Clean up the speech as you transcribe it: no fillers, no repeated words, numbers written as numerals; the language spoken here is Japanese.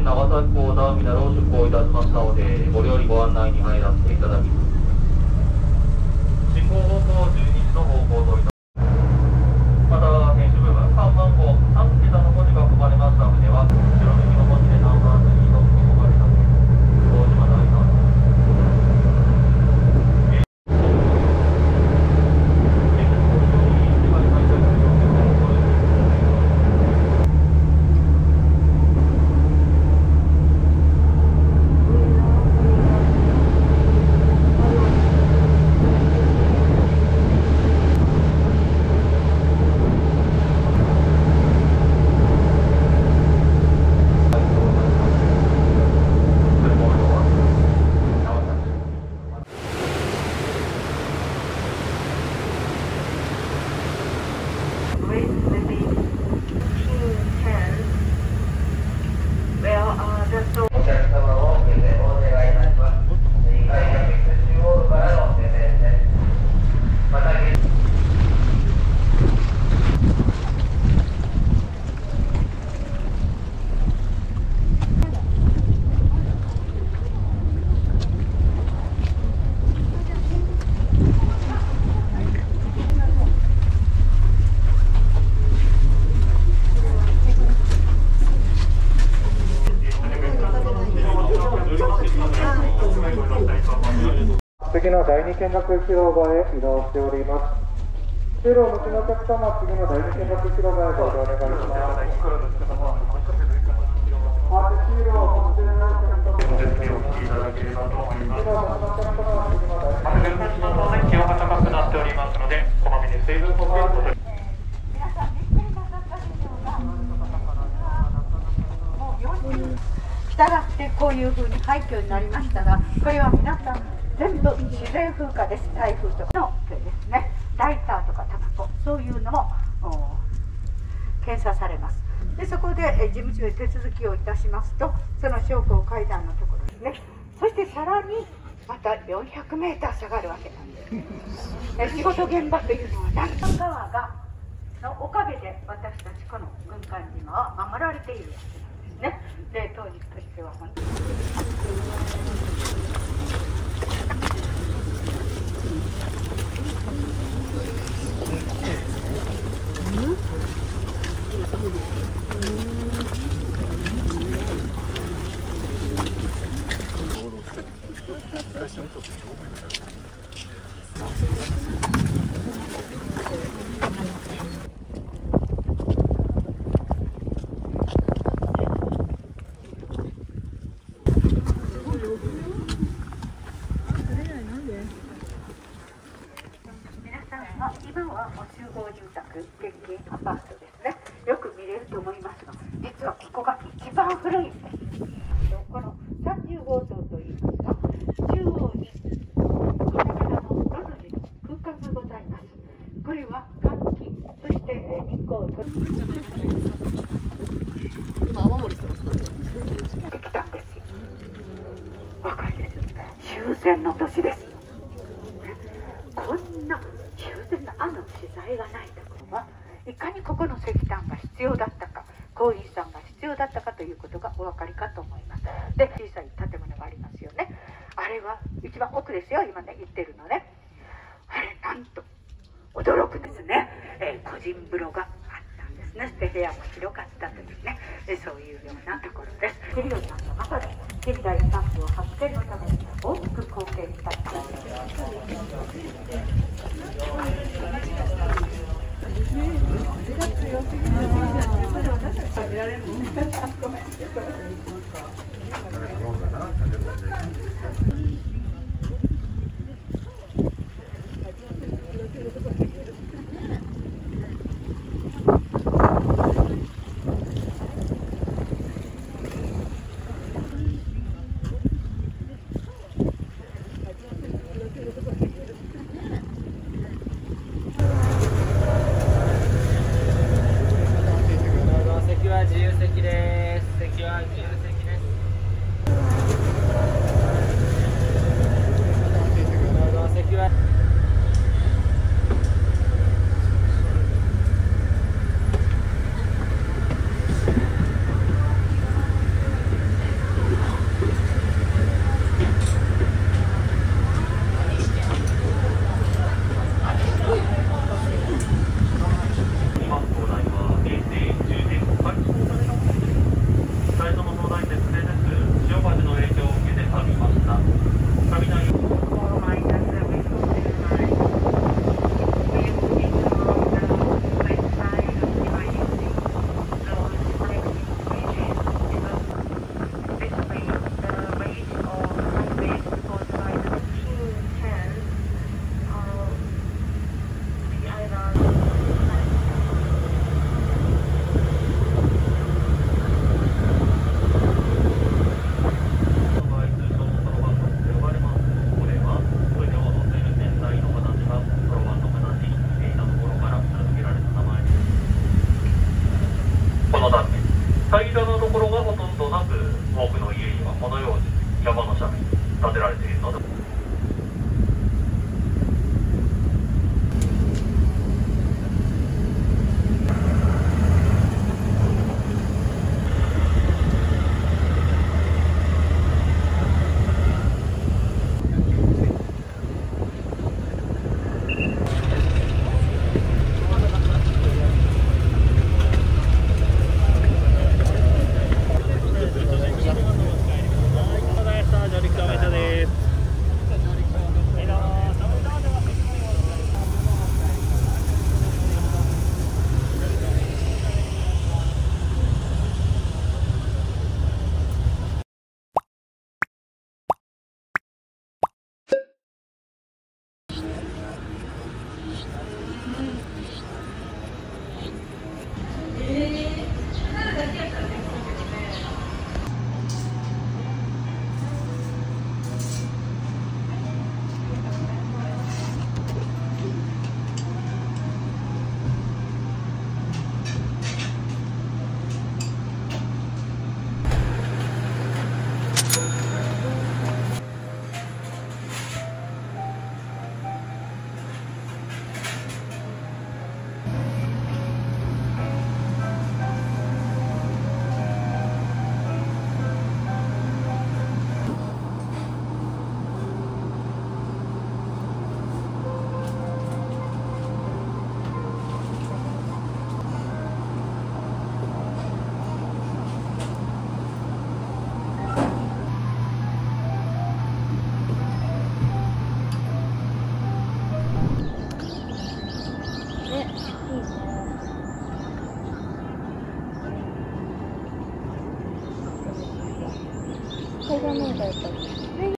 県長崎港ターミナルを出港いたしましたので、ご利用にご案内に入らせていただきます。進行方向12時の方向といたします。また、編集部分3番号3桁の文字が含まれました船は、白抜きの文字でナンバー3と書かれた大島大さん。 次の第2見学広場へ移動しております。通路を向きのお客様、次の第2見学広場へご移動お願いします。 気温が高くなっておりますので、こまめに水分補給をお願いします。 したがってこういうふうに廃墟になりましたが、これは皆さん全部自然風化です。台風とかのですね、ライターとかタバコ、そういうのも検査されます。でそこで事務所へ手続きをいたしますと、その商工階段のところですね、そしてさらにまた400メーター下がるわけなんです。仕事現場というのは南東川がのおかげで私たちこの軍艦島は守られているわけですね。で当時としては本当に今はもう集合住宅、鉄筋アパートですね、よく見れると思いますが、実はここが一番古いんです。この30号棟といいますが、中央に花形のロドジの空間がございます。これは換気、そして日光を取り今雨漏りしてますね。できたんですよ。若いですよ。終戦の年です。こんな修繕の資材がないところはいかにここの石炭が必要だったか、工員さんが必要だったかということがお分かりかと思います。で小さい建物がありますよね。あれは一番奥ですよ、今ね行ってるのね。あれなんと驚くですね、個人風呂があったんですね。で部屋も広かったというね、そういうようなところです。キリオさんの中で近代産業発展のために大きく貢献した